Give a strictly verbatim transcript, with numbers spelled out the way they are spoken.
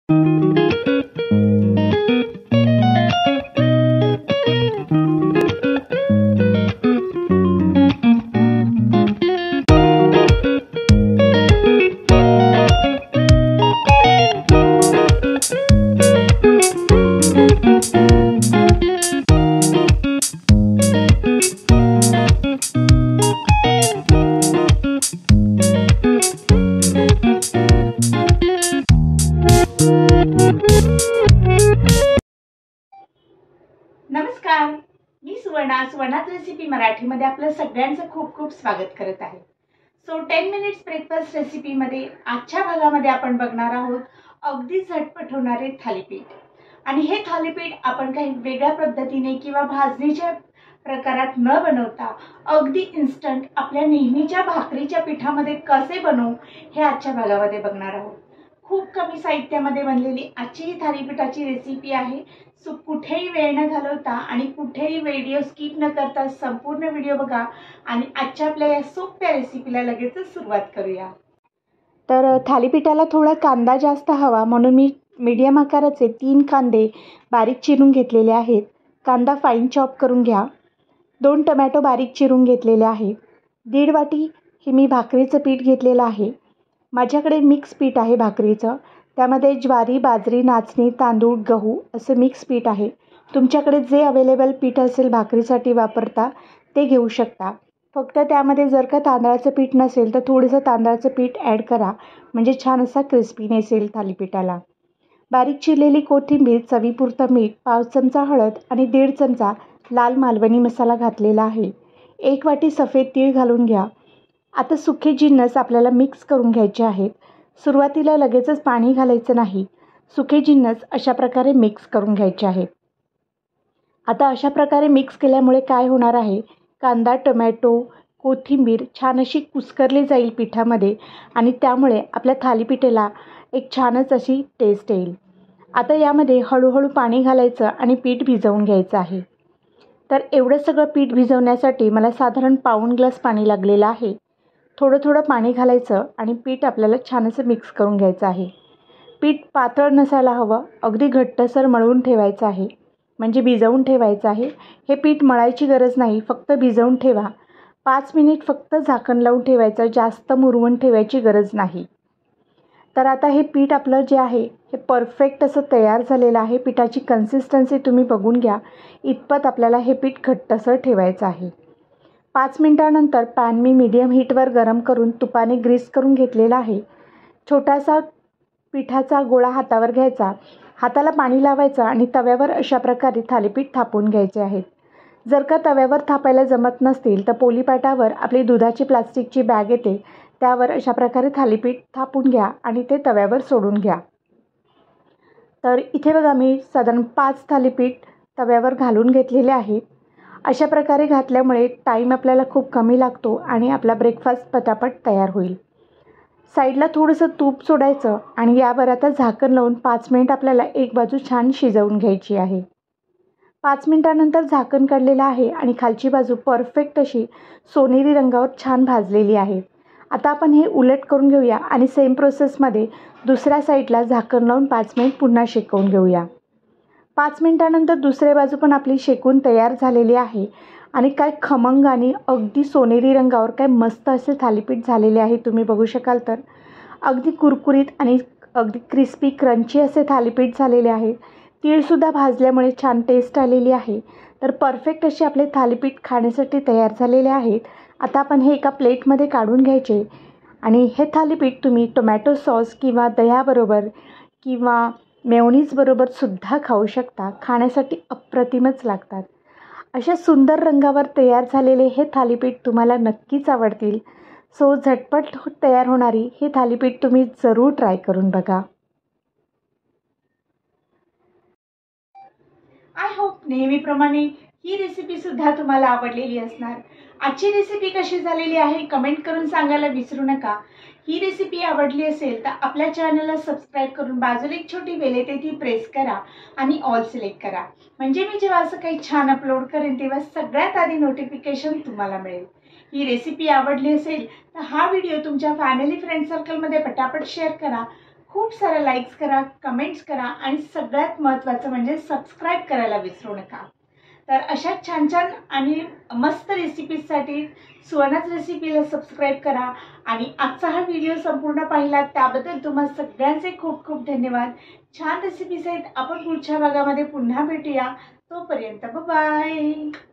नमस्कार, मी सुवर्णा सुवर्णाच रेसिपी मराठीमध्ये आपलं सगळ्यांचं खूप खूप स्वागत करत आहे। सो टेन मिनिट्स ब्रेकफास्ट रेसिपीमध्ये आजच्या भागामध्ये आपण बघणार आहोत अगदी झटपट होणारे थालीपीठ। आणि हे थालीपीठ आपण काही वेगळ्या पद्धतीने किंवा भाजणीच्या प्रकारात न बनवता अगदी इन्स्टंट आपल्या नेहमीच्या भाकरीच्या पिठामध्ये कसे बनवू हे आजच्या भागामध्ये बघणार आहोत। खूप कमी साहित्यामध्ये बनलेली आजची ही थालीपीठाची रेसिपी आहे। सो कुठेही वेळ न घालवता आणि कुठेही व्हिडिओ स्किप न करता संपूर्ण व्हिडिओ बघा आणि आजच्या आपल्या या सोप्या रेसिपीला लगेचच सुरुवात करूया। तर थालीपीठाला थोडा कांदा जास्त हवा म्हणून मी मीडियम आकाराचे तीन कांदे बारीक चिरून घेतलेले आहेत। कांदा फाईन चॉप करून घ्या। दोन टोमॅटो बारीक चिरून घेतलेले आहेत। दीड वाटी हे मी भाकरीचं पीठ घेतलेलं आहे। माझ्याकडे मिक्स पीठ आहे भाकरीचं, त्यामध्ये ज्वारी, बाजरी, नाचणी, तांदूळ, गहू असं मिक्स पीठ आहे। तुमच्याकडे जे अवेलेबल पीठ असेल भाकरीसाठी वापरता ते घेऊ शकता। फक्त त्यामध्ये जर का तांदळाचं पीठ नसेल तर थोडंसं तांदळाचं पीठ ॲड करा, म्हणजे छान असा क्रिस्पीनेस येईल थालीपीठाला। बारीक चिरलेली कोथिंबीर, चवीपुरतं मीठ, पाव चमचा हळद आणि दीड चमचा लाल मालवणी मसाला घातलेला आहे। एक वाटी सफेद तीळ घालून घ्या। आता सुखे जिन्नस आपल्याला मिक्स करून घ्यायचे आहेत। सुरुवातीला लगेचच पाणी घालायचं नाही। सुखे जिन्नस अशा प्रकारे मिक्स करून घ्यायचे आहेत। आता अशा प्रकारे मिक्स केल्यामुळे काय होणार आहे, कांदा, टोमॅटो, कोथिंबीर छान अशी कुस्करली जाईल पिठामध्ये आणि त्यामुळे आपल्या थालीपीठाला एक छानच अशी टेस्ट येईल। आता यामध्ये हळूहळू पाणी घालायचं आणि पीठ भिजवून घ्यायचं आहे। तर एवढं सगळं पीठ भिजवण्यासाठी मला साधारण पाऊण ग्लास पाणी लागलेलं आहे। थोडं थोडं पाणी घालायचं आणि पीठ आपल्याला छान असं मिक्स करून घ्यायचं आहे। पीठ पातळ नसायला हवं, अगदी घट्टसर मळून ठेवायचं आहे, म्हणजे भिजवून ठेवायचं आहे। हे पीठ मळायची गरज नाही, फक्त भिजवून ठेवा। पाच मिनिट फक्त झाकण लावून ठेवायचं, जास्त मुरवून ठेवायची गरज नाही। तर आता हे पीठ आपलं जे आहे हे परफेक्ट असं तयार झालेलं आहे। पिठाची कन्सिस्टन्सी तुम्ही बघून घ्या, इतपत आपल्याला हे पीठ घट्टसर ठेवायचं आहे। पाच मिनिटानंतर पॅन मी मीडियम हीटवर गरम करून तुपाने ग्रीस करून घेतलेला आहे। छोटासा पिठाचा गोळा हातावर घ्यायचा, हाताला पाणी लावायचं आणि तव्यावर अशा प्रकारे थालीपीठ थापून घ्यायचे आहेत। जर का तव्यावर थापायला जमत नसतील तर पोलीपाटावर आपली दुधाची प्लास्टिकची बॅग येते, त्यावर अशा प्रकारे थालीपीठ थापून घ्या आणि ते तव्यावर सोडून घ्या। तर इथे बघा मी साधारण पाच थालीपीठ तव्यावर घालून घेतलेले आहेत। अशा प्रकारे घातल्यामुळे टाईम आपल्याला खूप कमी लागतो आणि आपला ब्रेकफास्ट पटापट तयार होईल। साईडला थोडंसं तूप सोडायचं आणि यावर आता झाकण लावून पाच मिनिट आपल्याला एक बाजू छान शिजवून घ्यायची आहे। पाच मिनिटानंतर झाकण काढलेलं आहे आणि खालची बाजू परफेक्ट अशी सोनेरी रंगावर छान भाजलेली आहे। आता आपण हे उलट करून घेऊया आणि सेम प्रोसेसमध्ये दुसऱ्या साईडला झाकण लावून पाच मिनिट पुन्हा शेकवून घेऊया। पाच मिनिटानंतर दुसरी बाजू पण आपली शेकून तयार झालेली आहे आणि काय खमंग आणि अगदी सोनेरी रंगावर काय मस्त असे थालीपीठ झालेले आहे। तुम्ही बघू शकाल तर अगदी कुरकुरीत आणि अगदी क्रिस्पी क्रंची असे थालीपीठ झालेले आहे। तीळसुद्धा भाजल्यामुळे छान टेस्ट आलेली आहे। तर परफेक्ट असे आपले थालीपीठ खाण्यासाठी तयार झालेले आहेत। आता आपण हे एका प्लेटमध्ये काढून घ्यायचे आणि हे थालीपीठ तुम्ही टोमॅटो सॉस किंवा दह्याबरोबर किंवा मेयोनीज बरोबर सुद्धा खाऊ शकता। खाण्यासाठी अप्रतिमच लागतात। अशा सुंदर रंगावर तयार झालेले हे थालीपीठ तुम्हाला नक्कीच आवडतील। सो झटपट तयार होणारी हे थालीपीठ तुम्ही जरूर ट्राय करून बघा। आय होप नेहमीप्रमाणे ही रेसिपी सुद्धा तुम्हाला आवडलेली असणार। आजची रेसिपी कशी झालेली आहे कमेंट करून सांगायला विसरू नका। ही रेसिपी आवडली असेल तर आपल्या चॅनलला सबस्क्राइब करून बाजूला एक छोटी बेल येते ती प्रेस करा आणि ऑल सिलेक्ट करा, म्हणजे मी जेव्हा असं काही छान अपलोड करेन तेव्हा सगळ्यात आधी नोटिफिकेशन तुम्हाला मिळेल। ही रेसिपी आवडली असेल तर हा व्हिडिओ तुमच्या फॅमिली फ्रेंड सर्कलमध्ये पटापट शेअर करा। खूप साऱ्या लाईक्स करा, कमेंट्स करा आणि सगळ्यात महत्त्वाचं म्हणजे सबस्क्राईब करायला विसरू नका. तर अशा छान छान आणि मस्त रेसिपीजसाठी सुवर्णाच रेसिपीला सबस्क्राईब करा. आणि आजचा हा व्हिडिओ संपूर्ण पाहिला त्याबद्दल तुम्हा सगळ्यांचे खूप खूप धन्यवाद. छान रेसिपीज आहेत. आपण पुढच्या भागामध्ये पुन्हा भेटूया. तोपर्यंत बाय.